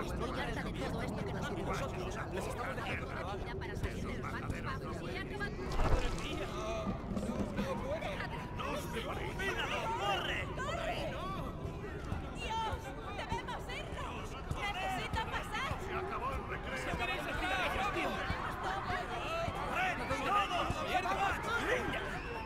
Estoy harta de todo esto que nos hacen vosotros. Les estamos dejando una vida para salir de los bancos bajos y acaban... ¡Madre mía! ¡Olvídalo! ¡Corre! ¡Corre! ¡Dios! ¡Debemos irnos! ¡Necesito pasar! ¡Se acabó el recreo! ¿No queréis estar, obvio! ¡Corred! ¡Todos! ¡Mierda! ¡Venga!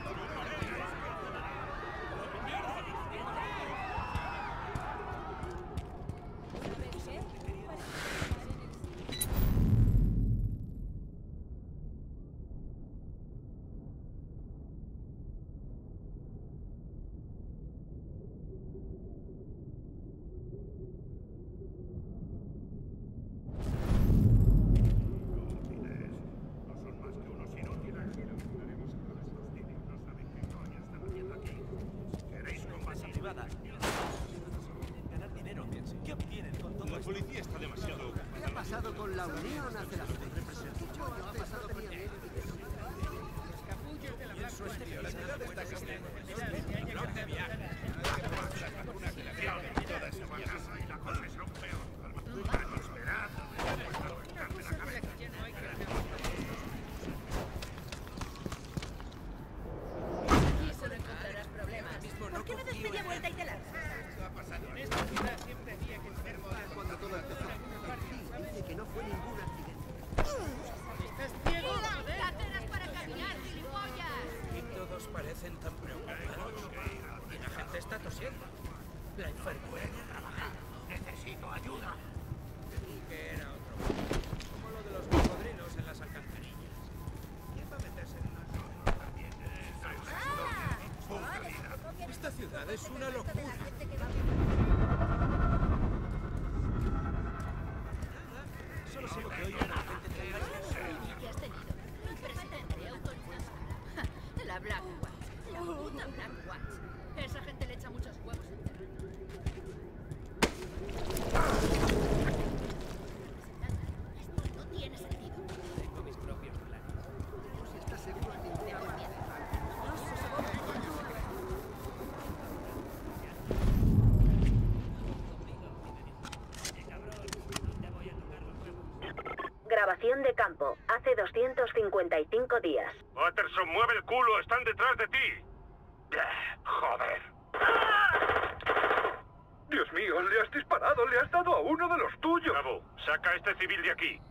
Ganar dinero. ¿Qué obtienen con todo La esto? policía está demasiado... ¿Qué ha pasado con la Unión hace las representaciones? Ha pasado tenía miedo Y en su estilo, la ciudad está creciendo. Blog de viaje. Toda esa mierda y la cosa es aún peor. Esperad. Aquí solo encontrarás problemas. ¿Por qué no des media vuelta y te largas? cuando todo empezó. Dice que no fue ningún accidente. ¡Carreras para caminar, gilipollas! Y todos parecen tan preocupados. Y la gente está tosiendo. La enfermera trabaja. Necesito ayuda. Que era otro. Como lo de los cocodrilos en las alcantarillas. ¿Quién va a meterse en una zona también? Esta ciudad es una locura. Solo sé lo que oigo de la gente de la ¿Y qué has tenido? Un presidente autoritario. La Black Watch. La puta Black Watch. Esa gente le echa muchos huevos en terreno. Esto no tiene sentido. Tengo mis propios planes. Si estás seguro de que Te hago miedo. Grabación de campo. Hace 255 días. Patterson, mueve el culo. Están detrás de ti. Joder. Dios mío, le has disparado, le has dado a uno de los tuyos. Bravo, saca a este civil de aquí.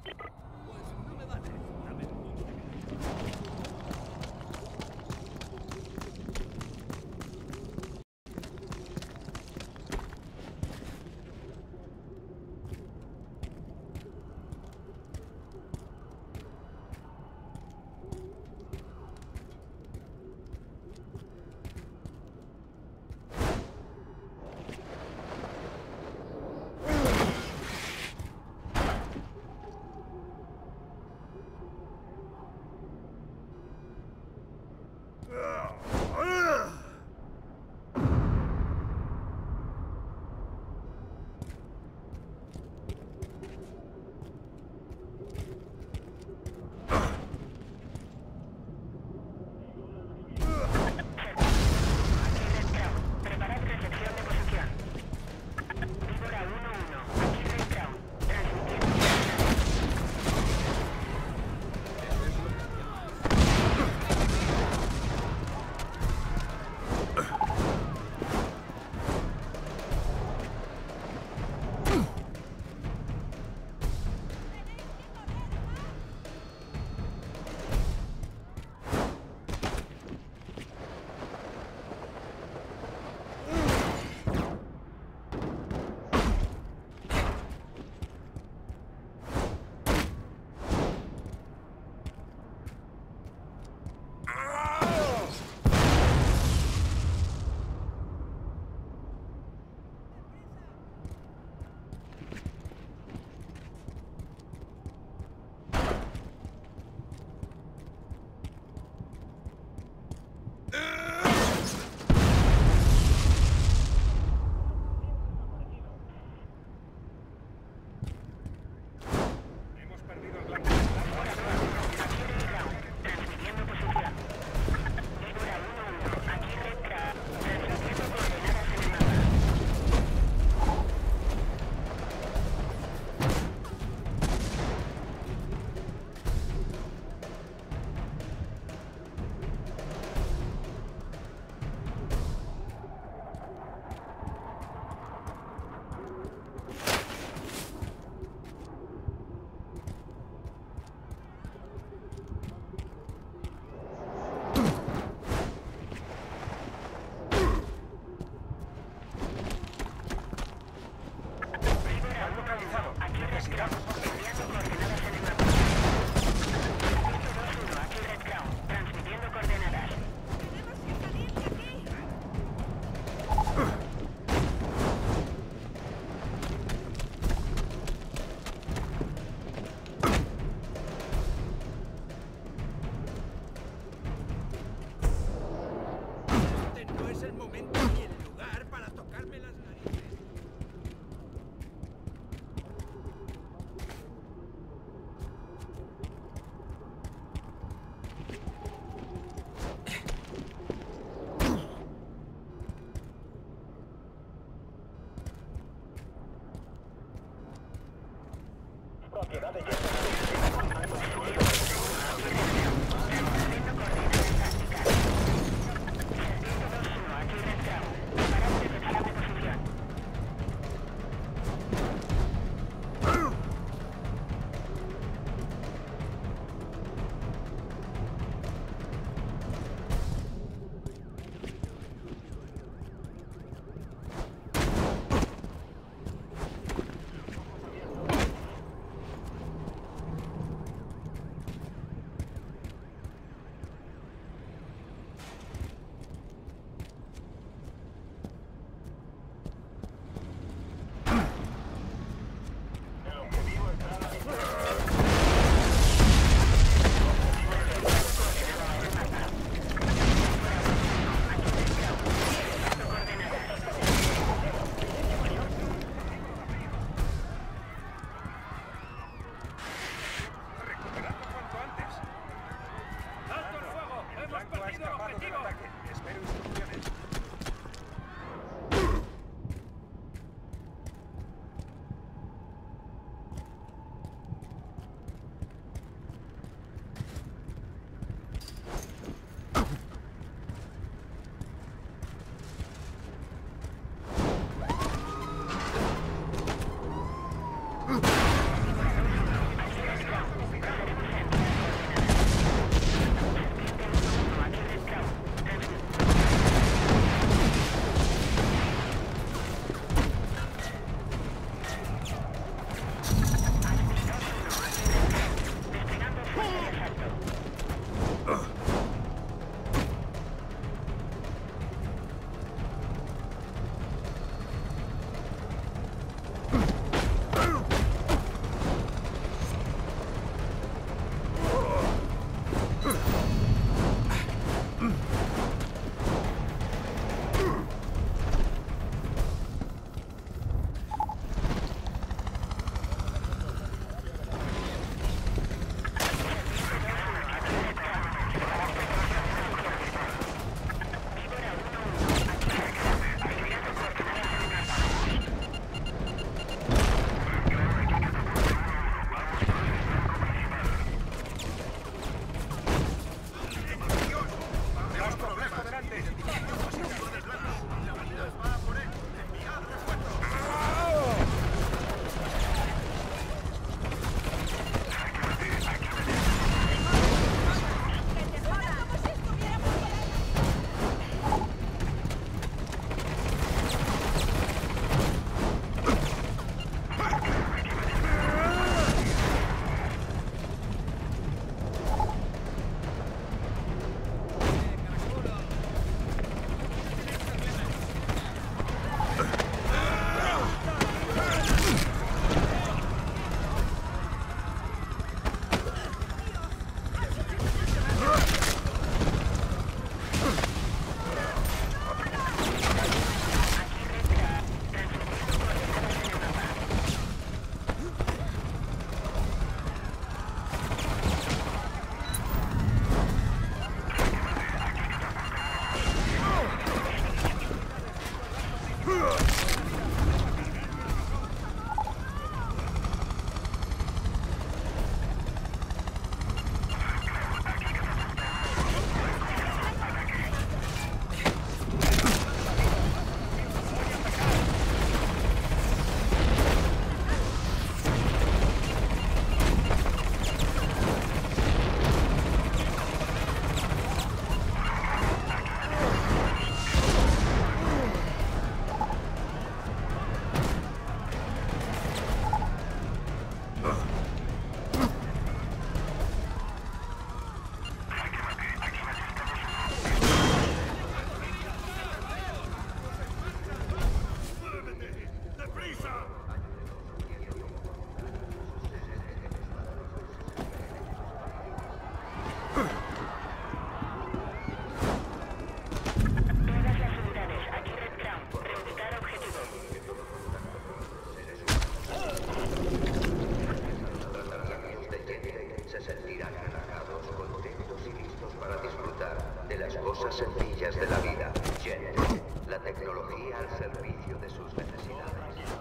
cosas sencillas de la vida. Jet, la tecnología al servicio de sus necesidades.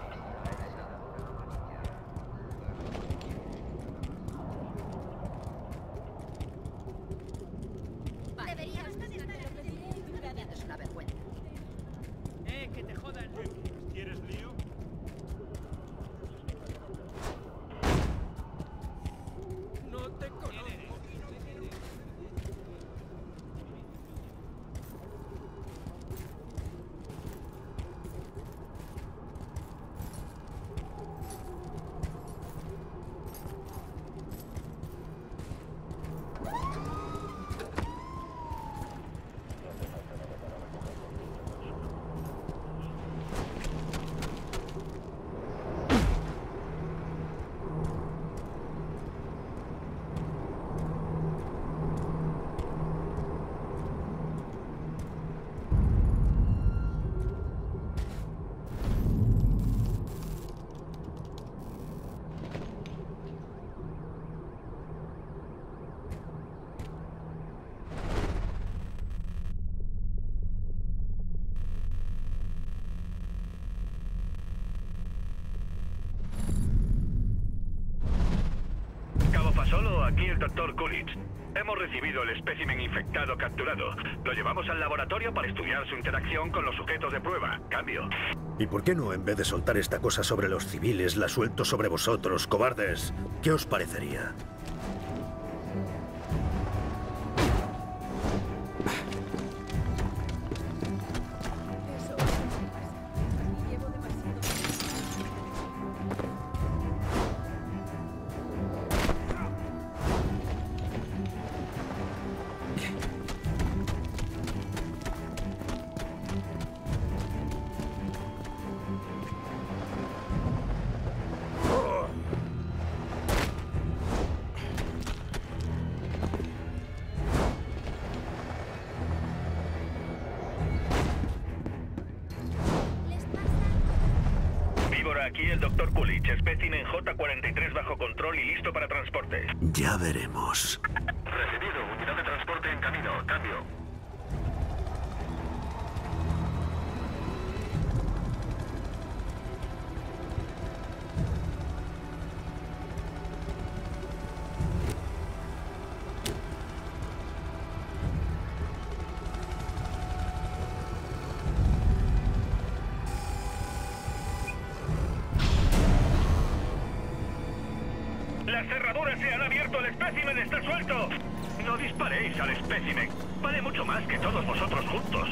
Deberías estar en la es una vergüenza. Que te jodan. ¿Quieres lío? No te conozco. Solo aquí el Dr. Coolidge. Hemos recibido el espécimen infectado capturado. Lo llevamos al laboratorio para estudiar su interacción con los sujetos de prueba. Cambio. ¿Y por qué no, en vez de soltar esta cosa sobre los civiles, la suelto sobre vosotros, cobardes? ¿Qué os parecería? Aquí el Dr. Coolidge, espécimen J-43 bajo control y listo para transporte. Ya veremos. Recibido, unidad de transporte en camino, cambio. ¡Las cerraduras se han abierto! ¡El espécimen está suelto! No disparéis al espécimen. Vale mucho más que todos vosotros juntos.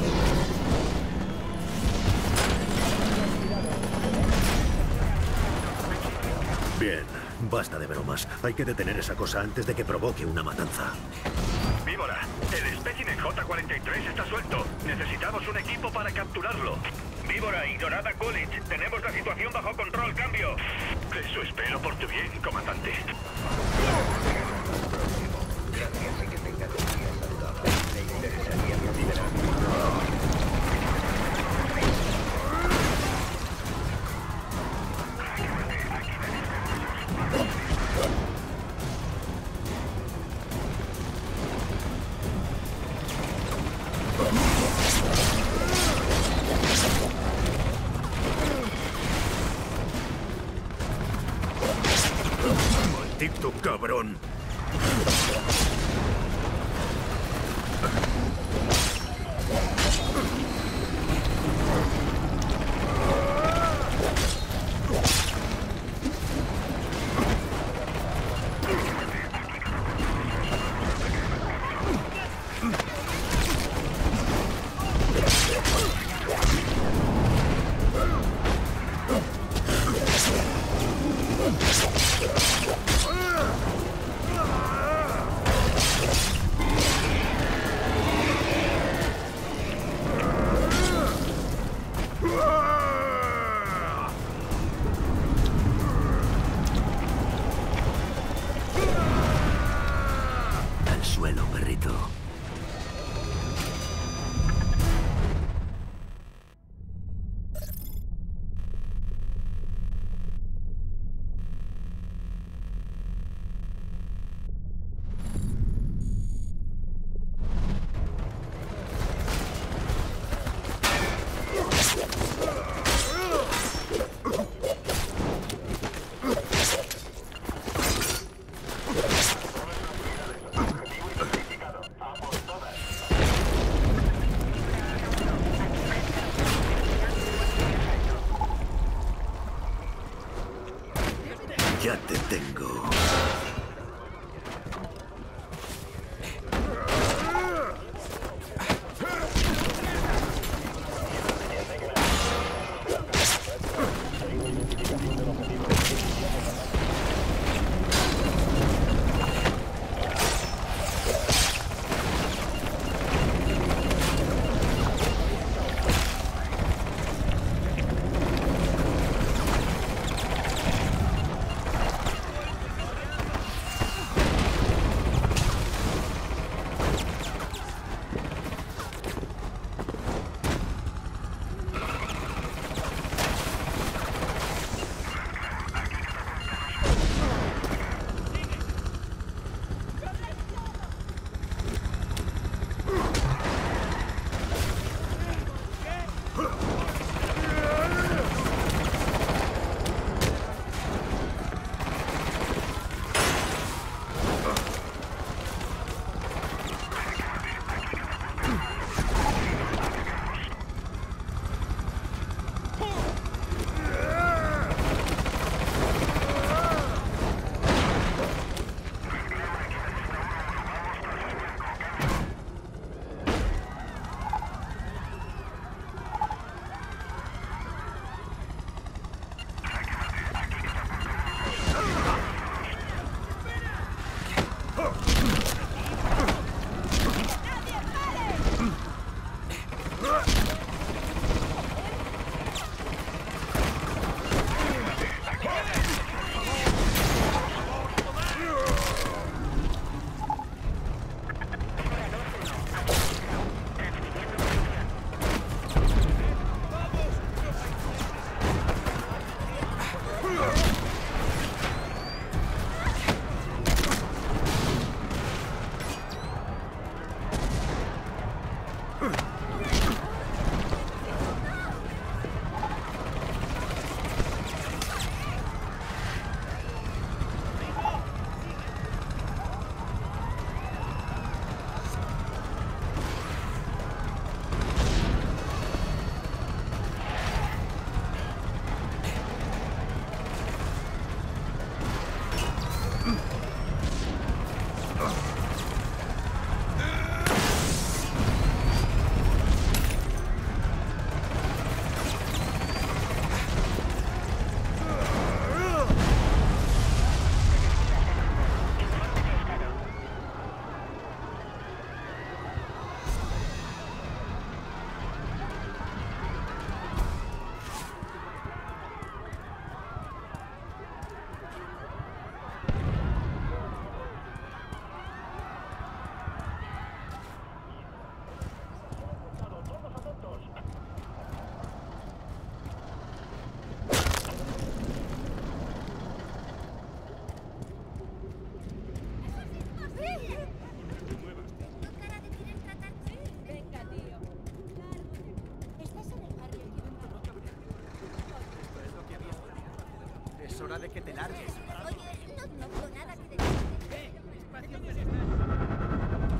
Bien, basta de bromas. Hay que detener esa cosa antes de que provoque una matanza. Víbora, el espécimen J-43 está suelto. Necesitamos un equipo para capturarlo. Víbora y Dorada Coolidge, tenemos la situación bajo control, cambio. Eso espero por tu bien, comandante. Gracias y que tengan un día saludable. Me interesaría liberar. ¡Maldito cabrón! Al suelo, perrito. Ya te tengo. Es hora de que te largues. Oye, no tengo nada que decirte. Espacio personal.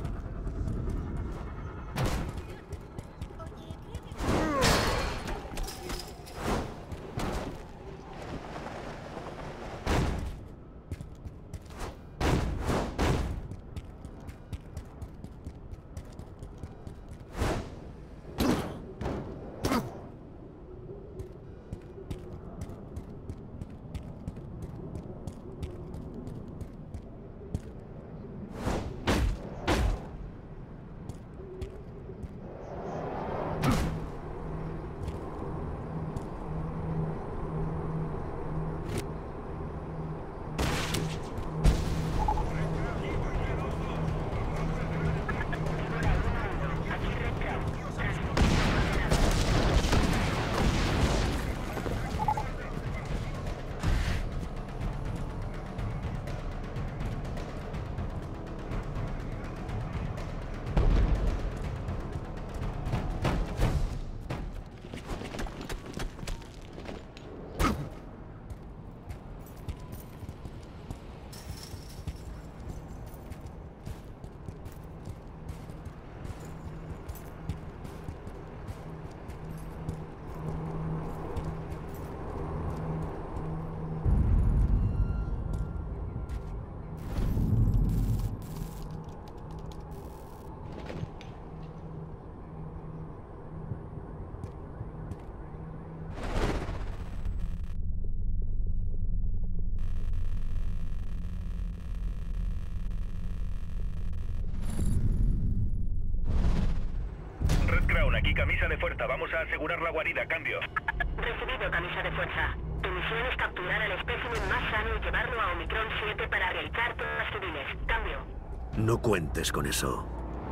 Aquí camisa de fuerza, vamos a asegurar la guarida, cambio. Recibido, camisa de fuerza. Tu misión es capturar al espécimen más sano y llevarlo a Omicron 7 para realizar pruebas civiles. Cambio. No cuentes con eso.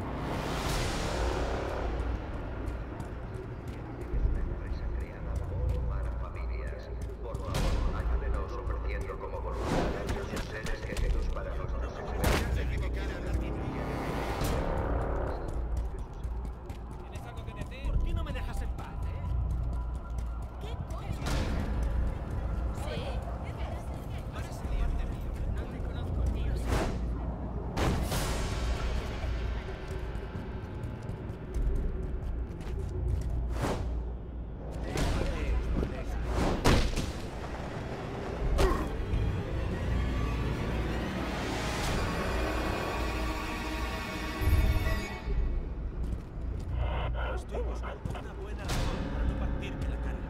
Estoy buscando una buena razón para no partirme la cara.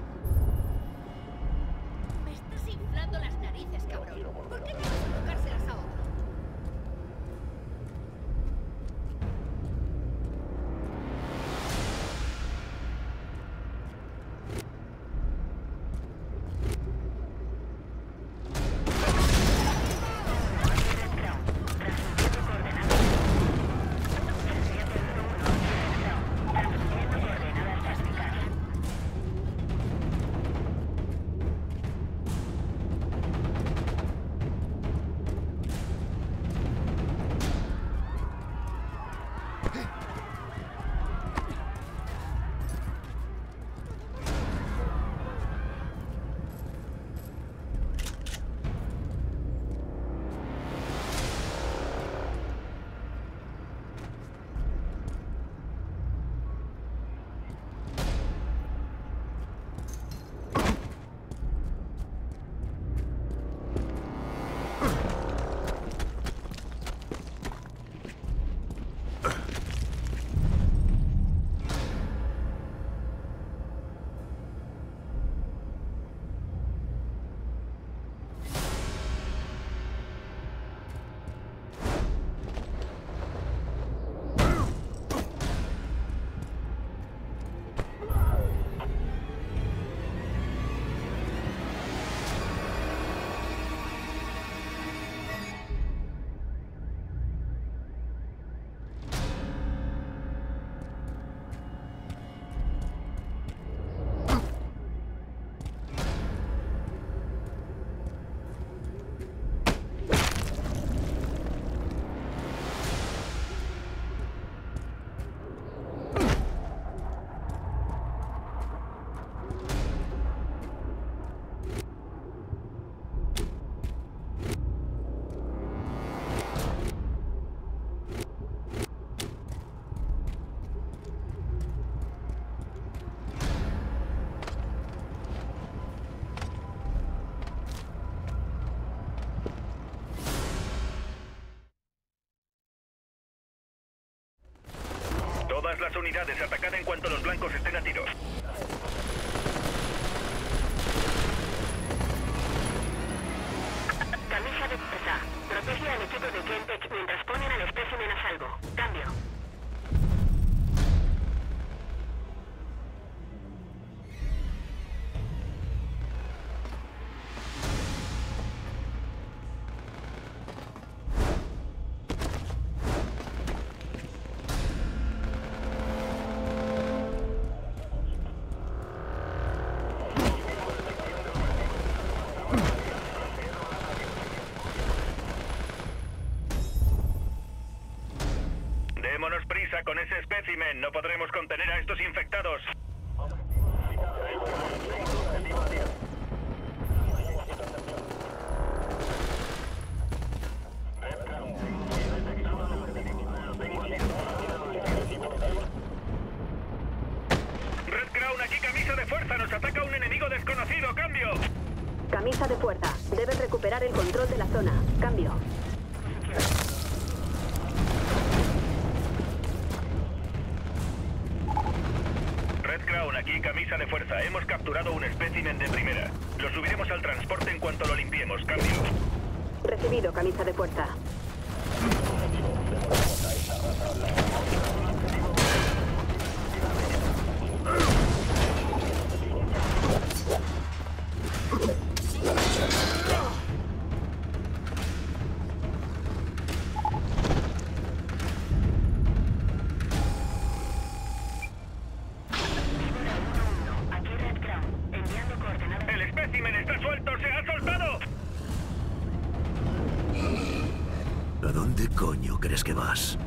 Me estás inflando las narices, cabrón. ¿Por qué no vas a tocárselas ahora? unidades. Atacad en cuanto los blancos estén a tiro. Camisa de fuerza. Protege al equipo de Gentek mientras ponen al espécimen a salvo. Cambio. Démonos prisa con ese espécimen. No podremos contener a estos infectados. Red Crown, aquí camisa de fuerza. Nos ataca un enemigo desconocido. Cambio. Camisa de fuerza. Deben recuperar el control de la zona. Cambio. Red Crown, aquí camisa de fuerza. Hemos capturado un espécimen de primera. Lo subiremos al transporte en cuanto lo limpiemos. Cambio. Recibido, camisa de fuerza. El espécimen está suelto. ¡Se ha soltado! ¿A dónde coño crees que vas?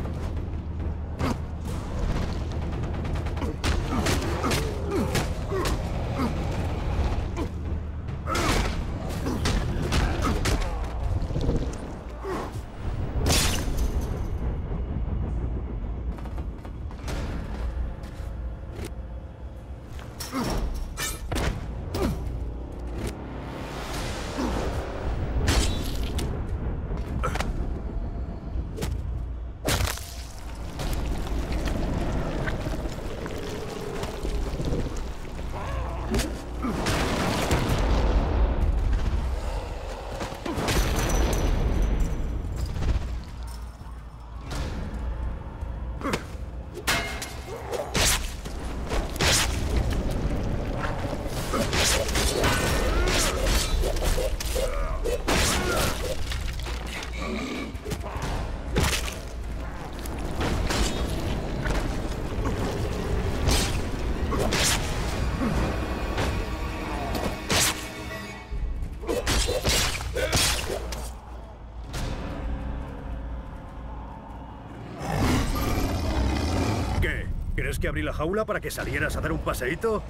¿Crees que abrí la jaula para que salieras a dar un paseíto?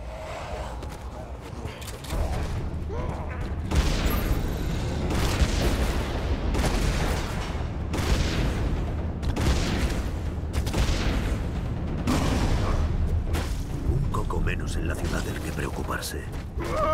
Un coco menos en la ciudad del que preocuparse.